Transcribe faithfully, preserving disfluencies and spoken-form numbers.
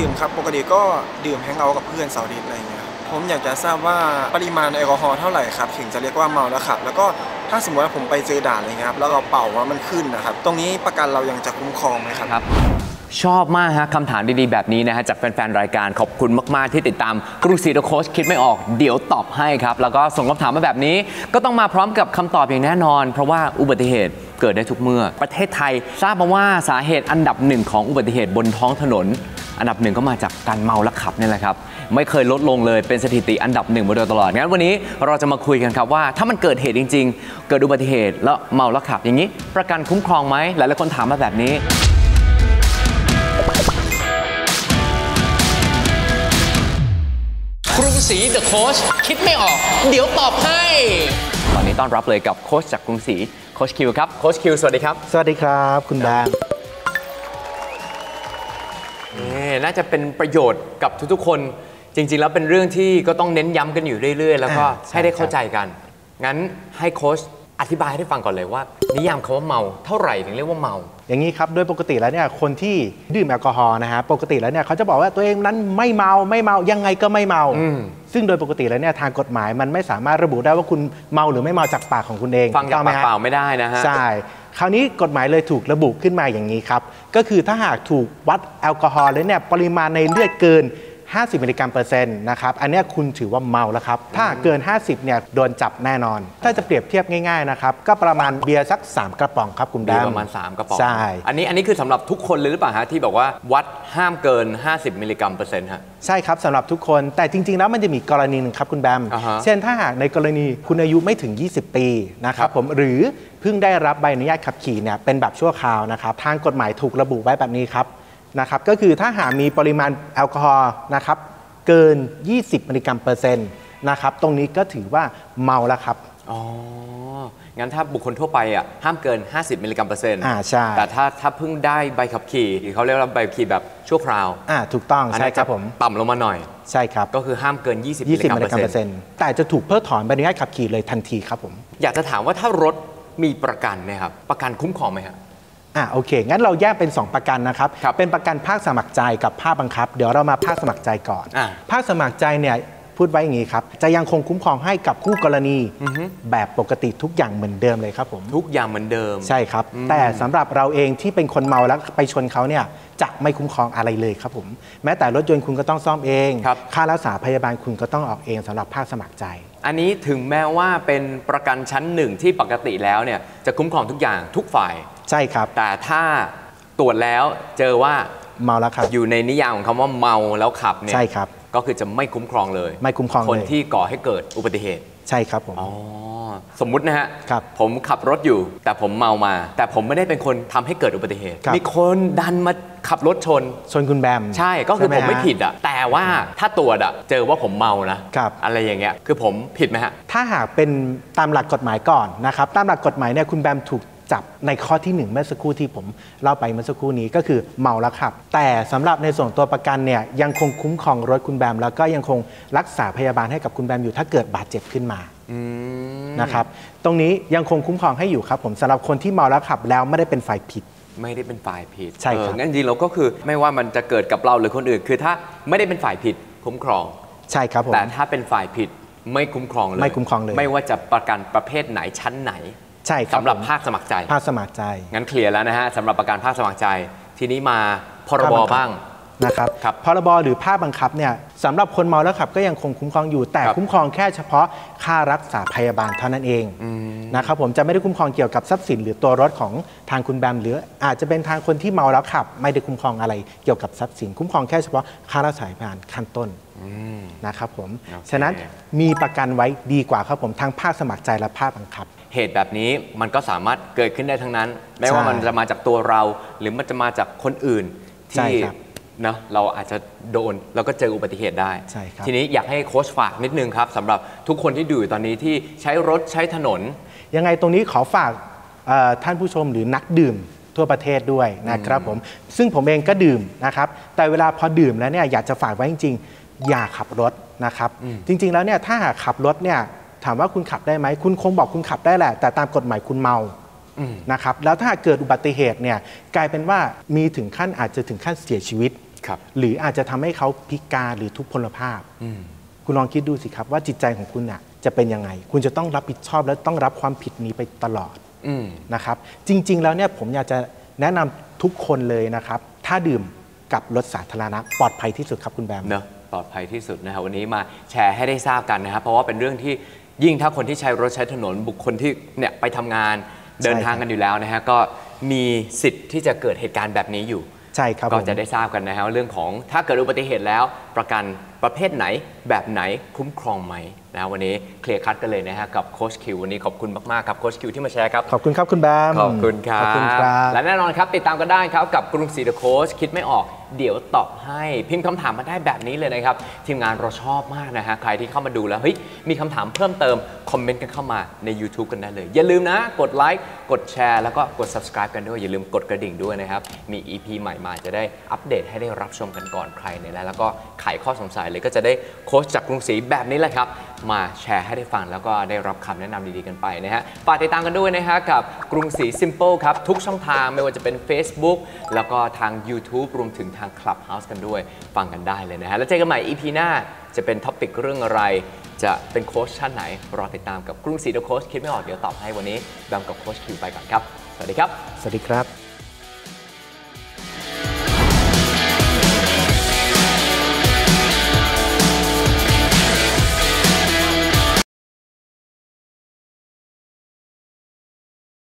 ดื่มครับปกติก็ดื่มแฮงเอาท์กับเพื่อนเสาร์อาทิตย์อะไรเงี้ยผมอยากจะทราบว่าปริมาณแอลกอฮอล์เท่าไหร่ครับถึงจะเรียกว่าเมาแล้วขับแล้วก็ถ้าสมมติว่าผมไปเจอด่านอะไรเงี้ยครับแล้วเราเป่าว่ามันขึ้นนะครับตรงนี้ประกันเรายังจะคุ้มครองไหมครับครับชอบมากฮะคำถามดีๆแบบนี้นะฮะจากแฟนๆรายการขอบคุณมากๆที่ติดตามกรุงศรีโค้ชคิดไม่ออกเดี๋ยวตอบให้ครับแล้วก็ส่งคำถามมาแบบนี้ก็ต้องมาพร้อมกับคำตอบอย่างแน่นอนเพราะว่าอุบัติเหตุเกิดได้ทุกเมื่อประเทศไทยทราบมาว่าสาเหตุอันดับหนึ่งของอุบัติเหตุบนท้องถนนอันดับหนึ่งก็มาจากการเมาและขับนี่แหละครับไม่เคยลดลงเลยเป็นสถิติอันดับหนึ่งมาโดยตลอดงั้นวันนี้เราจะมาคุยกันครับว่าถ้ามันเกิดเหตุจริงๆเกิดอุบัติเหตุแล้วเมาและขับอย่างนี้ประกันคุ้มครองไหมหลายๆคนถามมาแบบนี้กรุงศรีเดอะโค้ชคิดไม่ออกเดี๋ยวตอบให้ตอนนี้ต้อนรับเลยกับโค้ชจากกรุงศรีโค้ชคิวครับโค้ชคิวสวัสดีครับสวัสดีครับคุณแบงค์น่าจะเป็นประโยชน์กับทุกๆคนจริงๆแล้วเป็นเรื่องที่ก็ต้องเน้นย้ำกันอยู่เรื่อยๆแล้วก็ให้ได้เข้าใจกันงั้นให้โค้ชอธิบายให้ฟังก่อนเลยว่านิยามคำว่าเมาเท่าไหร่ถึงเรียกว่าเมาอย่างนี้ครับโดยปกติแล้วเนี่ยคนที่ดื่มแอลกอฮอล์นะฮะปกติแล้วเนี่ยเขาจะบอกว่าตัวเองนั้นไม่เมาไม่เมายังไงก็ไม่เมาซึ่งโดยปกติแล้วเนี่ยทางกฎหมายมันไม่สามารถระบุได้ว่าคุณเมาหรือไม่เมาจากปากของคุณเองฟังจากปากเปล่าไม่ได้นะฮะใช่คราวนี้กฎหมายเลยถูกระบุขึ้นมาอย่างนี้ครับก็คือถ้าหากถูกวัดแอลกอฮอล์แล้วเนี่ยปริมาณในเลือดเกินห้าสิบมิลลิกรัมเปอร์เซ็นต์นะครับอันนี้คุณถือว่าเมาแล้วครับถ้าเกินห้าสิบเนี่ยโดนจับแน่นอนถ้าจะเปรียบเทียบง่ายๆนะครับก็ประมาณเบียร์สักสามกระป๋องครับคุณแบงค์ประมาณสามกระป๋องใช่อันนี้อันนี้คือสำหรับทุกคนเลยหรือเปล่าฮะที่บอกว่าวัดห้ามเกินห้าสิบมิลลิกรัมเปอร์เซ็นต์ฮะใช่ครับสำหรับทุกคนแต่จริงๆแล้วมันจะมีกรณีหนึ่งครับคุณแบม uh-huh. เช่นถ้าหากในกรณีคุณอายุไม่ถึงยี่สิบปีนะครับผมหรือเพิ่งได้รับใบอนุญาตขับขี่เนี่ยเป็นแบบชั่วคราวนะครับทางกฎหมายถูกระบุไว้แบบนี้ครับนะครับก็คือถ้าหากมีปริมาณแอลกอฮอล์นะครับเกินยี่สิบมิลลิกรัมเปอร์เซ็นต์นะครับตรงนี้ก็ถือว่าเมาแล้วครับอ๋องั้นถ้าบุคคลทั่วไปอ่ะห้ามเกินห้าสิบมิลลิกรัมเปอร์เซ็นต์อ่าใช่แต่ถ้าถ้าเพิ่งได้ใบขับขี่เขาเรียกว่าใบขับขี่แบบชั่วคราวอ่าถูกต้องใช่ครับผมต่ำลงมาหน่อยใช่ครับก็คือห้ามเกินยี่สิบมิลลิกรัมเปอร์เซ็นต์แต่จะถูกเพิกถอนใบอนุญาตขับขี่เลยทันทีครับผมอยากจะถามว่าถ้ารถมีประกันไหมครับประกันคุ้มครองไหมครับอ่าโอเคงั้นเราแยกเป็นสองประกันนะครับเป็นประกันภาคสมัครใจกับภาคบังคับเดี๋ยวเรามาภาคสมัครใจก่อนภาคสมัครใจเนี่ยพูดไว้อย่างนี้ครับจะยังคงคุ้มครองให้กับคู่กรณีแบบปกติทุกอย่างเหมือนเดิมเลยครับผมทุกอย่างเหมือนเดิมใช่ครับแต่สำหรับเราเองที่เป็นคนเมาแล้วไปชนเขาเนี่ยจะไม่คุ้มครองอะไรเลยครับผมแม้แต่รถยนต์คุณก็ต้องซ่อมเองค่ารักษาพยาบาลคุณก็ต้องออกเองสำหรับภาคสมัครใจอันนี้ถึงแม้ว่าเป็นประกันชั้นหนึ่งที่ปกติแล้วเนี่ยจะคุ้มครองทุกอย่างทุกฝ่ายใช่ครับแต่ถ้าตรวจแล้วเจอว่าเมาแล้วครับอยู่ในนิยามของคำว่าเมาแล้วขับเนี่ยใช่ครับก็คือจะไม่คุ้มครองเลยไม่คุ้มครองคนที่ก่อให้เกิดอุบัติเหตุใช่ครับผมอ๋อสมมุตินะฮะครับผมขับรถอยู่แต่ผมเมามาแต่ผมไม่ได้เป็นคนทำให้เกิดอุบัติเหตุมีคนดันมาขับรถชนชนคุณแบมใช่ก็คือผมไม่ผิดอ่ะแต่ว่าถ้าตรวจอ่ะเจอว่าผมเมานะอะไรอย่างเงี้ยคือผมผิดไหมฮะถ้าหากเป็นตามหลักกฎหมายก่อนนะครับตามหลักกฎหมายเนี่ยคุณแบมถูกจับในข้อที่หนึ่งเมื่อสักครู่ที่ผมเล่าไปเมื่อสักครู่นี้ก็คือเมาแล้วขับแต่สำหรับในส่วนตัวประกันเนี่ยยังคงคุ้มครองรถคุณแบมแล้วก็ยังคงรักษาพยาบาลให้กับคุณแบมอยู่ถ้าเกิดบาดเจ็บขึ้นมานะครับตรงนี้ยังคงคุ้มครองให้อยู่ครับผมสำหรับคนที่เมาแล้วขับแล้วไม่ได้เป็นฝ่ายผิดไม่ได้เป็นฝ่ายผิดใช่ครับงั้นจริงๆเราก็คือไม่ว่ามันจะเกิดกับเราหรือคนอื่นคือถ้าไม่ได้เป็นฝ่ายผิดคุ้มครองใช่ครับผมแต่ถ้าเป็นฝ่ายผิดไม่คุ้มครองเลยไม่คุ้มครองเลยไม่ว่าจะประกันประเภทไหนชั้นไหนใช่สำหรับภาคสมัครใจภาคสมัครใจงั้นเคลียร์แล้วนะฮะสำหรับประกันภาคสมัครใจทีนี้มาพรบบ้างนะครับพรบหรือภาคบังคับเนี่ยสำหรับคนเมาแล้วขับก็ยังคงคุ้มครองอยู่แต่คุ้มครองแค่เฉพาะค่ารักษาพยาบาลเท่านั้นเองนะครับผมจะไม่ได้คุ้มครองเกี่ยวกับทรัพย์สินหรือตัวรถของทางคุณแบมหรืออาจจะเป็นทางคนที่เมาแล้วขับไม่ได้คุ้มครองอะไรเกี่ยวกับทรัพย์สินคุ้มครองแค่เฉพาะค่ารักษาพยาบาลขั้นต้นนะครับผมฉะนั้นมีประกันไว้ดีกว่าครับผมทั้งภาคสมัครใจและภาคบังคับเหตุแบบนี้มันก็สามารถเกิดขึ้นได้ทั้งนั้นไม่ว่ามันจะมาจากตัวเราหรือมันจะมาจากคนอื่นที่นะเราอาจจะโดนแล้วก็เจออุบัติเหตุได้ทีนี้อยากให้โค้ชฝากนิดนึงครับสำหรับทุกคนที่ดูตอนนี้ที่ใช้รถใช้ถนนยังไงตรงนี้ขอฝากท่านผู้ชมหรือนักดื่มทั่วประเทศด้วยนะครับผมซึ่งผมเองก็ดื่มนะครับแต่เวลาพอดื่มแล้วเนี่ยอยากจะฝากไว้จริงๆอย่าขับรถนะครับจริงๆแล้วเนี่ยถ้าหากขับรถเนี่ยถามว่าคุณขับได้ไหมคุณคงบอกคุณขับได้แหละแต่ตามกฎหมายคุณเมานะครับแล้วถ้าเกิดอุบัติเหตุเนี่ยกลายเป็นว่ามีถึงขั้นอาจจะถึงขั้นเสียชีวิตครับหรืออาจจะทำให้เขาพิการหรือทุพพลภาพ คุณลองคิดดูสิครับว่าจิตใจของคุณน่ะจะเป็นยังไงคุณจะต้องรับผิดชอบและต้องรับความผิดนี้ไปตลอดนะครับจริงๆแล้วเนี่ยผมอยากจะแนะนำทุกคนเลยนะครับถ้าดื่มกับรถสาธารณะปลอดภัยที่สุดครับคุณแบมเนอะปลอดภัยที่สุดนะครับวันนี้มาแชร์ให้ได้ทราบกันนะครับเพราะว่าเป็นเรื่องที่ยิ่งถ้าคนที่ใช้รถใช้ถนนบุคคลที่เนี่ยไปทำงานเดินทางกันอยู่แล้วนะฮะก็มีสิทธิ์ที่จะเกิดเหตุการณ์แบบนี้อยู่ใช่ครับก็จะได้ทราบกันนะฮะเรื่องของถ้าเกิดอุบัติเหตุแล้วประกันประเภทไหนแบบไหนคุ้มครองไหมนะวันนี้เคลียร์คัดกันเลยนะฮะกับโค้ชคิววันนี้ขอบคุณมากๆครับโค้ชคิวที่มาแชร์ครับขอบคุณครับคุณแบมขอบคุณครับขอบคุณครับและแน่นอนครับติดตามกันได้ครับกับกรุงศรีเดอะโค้ชคิดไม่ออกเดี๋ยวตอบให้พิมพ์คำถามมาได้แบบนี้เลยนะครับทีมงานเราชอบมากนะฮะใครที่เข้ามาดูแล้วเฮ้ยมีคำถามเพิ่มเติมคอมเมนต์กันเข้ามาใน YouTube กันได้เลยอย่าลืมนะกดไลค์กดแชร์แล้วก็กด Subscribe กันด้วยอย่าลืมกดกระดิ่งด้วยนะครับมี อี พี ใหม่มาจะได้อัปเดตให้ได้รับชมกันก่อนใครเนี่ยแล้วก็ไขข้อสงสัยเลยก็จะได้โค้ชจากกรุงศรีแบบนี้แหละครับมาแชร์ให้ได้ฟังแล้วก็ได้รับคำแนะนำดีๆกันไปนะฮะฝากติดตามกันด้วยนะฮะกับกรุงศรี Simple ครับทุกช่องทางไม่ว่าจะเป็น Facebook แล้วก็ทาง YouTube รวมถึงทาง Clubhouse กันด้วยฟังกันได้เลยนะฮะแล้วเจอกันใหม่ อี พี หน้าจะเป็นท็อปิกเรื่องอะไรจะเป็นโค้ชท่านไหนรอติดตามกับกรุงศรีเดอะโค้ชคิดไม่ออกเดี๋ยวตอบให้วันนี้แบมกับโค้ชคิวไปก่อนครับสวัสดีครับสวัสดีครับ